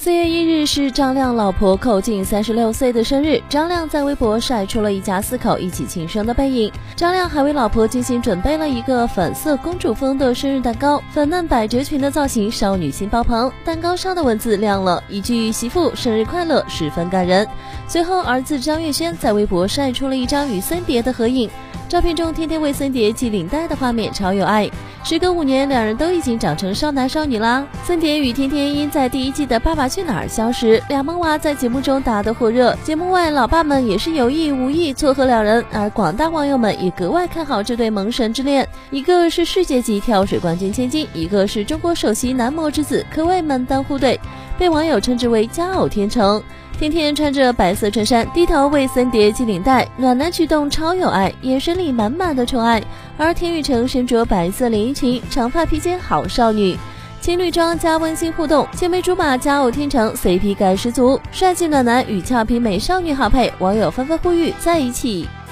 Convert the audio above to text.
4月1日是张亮老婆寇静36岁的生日，张亮在微博晒出了一家4口一起庆生的背影。张亮还为老婆精心准备了一个粉色公主风的生日蛋糕，粉嫩百褶裙的造型少女心爆棚，蛋糕上的文字亮了一句媳妇生日快乐，十分感人。随后儿子张月轩在微博晒出了一张与森碟的合影，照片中天天为森碟系领带的画面超有爱。时隔5年，两人都已经长成少男少女啦。森碟与天天因在第1季的《爸爸去哪儿》消失，俩萌娃在节目中打得火热。节目外，老爸们也是有意无意撮合两人，而广大网友们也格外看好这对萌神之恋。一个是世界级跳水冠军千金，一个是中国首席男模之子，可谓门当户对，被网友称之为佳偶天成。天天穿着白色衬衫，低头为森碟系领带，暖男举动超有爱，眼神里满满的宠爱。而田雨橙身着白色连衣裙，长发披肩好少女，情侣装加温馨互动，青梅竹马佳偶天成 CP 感十足，帅气暖男与俏皮美少女好配，网友纷纷呼吁在一起。